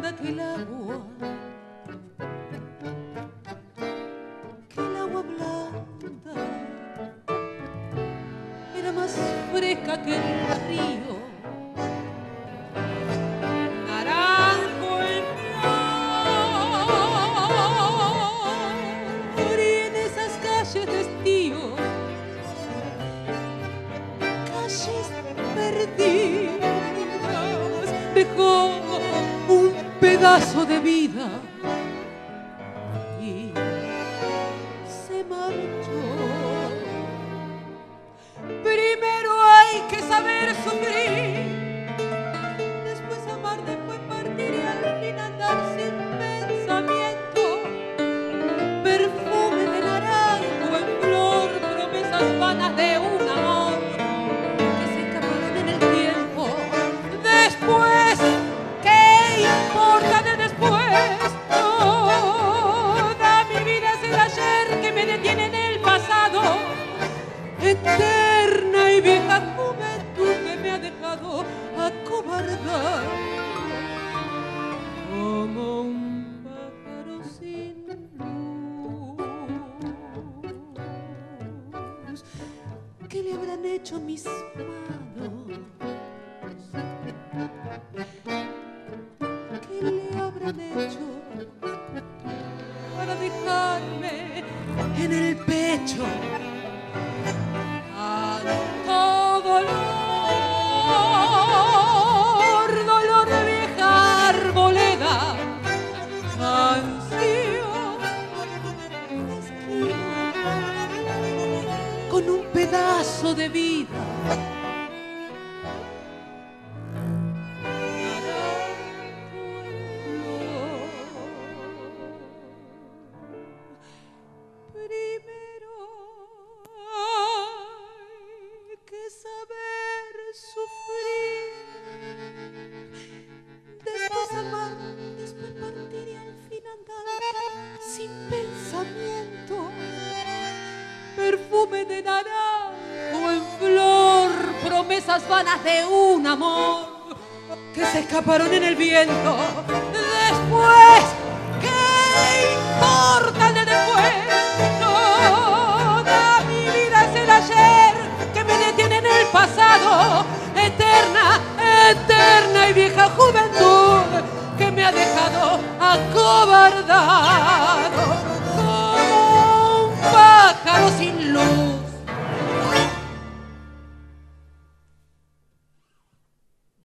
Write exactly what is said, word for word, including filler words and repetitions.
blanda que el agua, que el agua blanda era más fresca que el río. Naranjo el flor y en esas calles de estío, calles perdidas, dejó un pedazo de vida y se marchó. Primero hay que saber sufrir, después amar, después partir y al fin andar sin pensamiento. Perfume de naranjo en flor, promesas vanas de un amor que se escaparon en el tiempo. Después, ¿qué importa de después? Toda mi vida es el ayer que me detiene en el pasado. Eterna y vieja juventud que me ha dejado acobardar como un pájaro sin luz. ¿Qué le habrán hecho mis manos? ¿Qué le habrán hecho para dejarme en el pecho tanto dolor, dolor de vieja arboleda, canción de esquina, con un pedazo de vida? Perfume de naranjo en flor, promesas vanas de un amor que se escaparon en el viento. Después, ¿qué importa de después? Toda mi vida es el ayer que me detiene en el pasado. Eterna, eterna y vieja juventud que me ha dejado acobardar.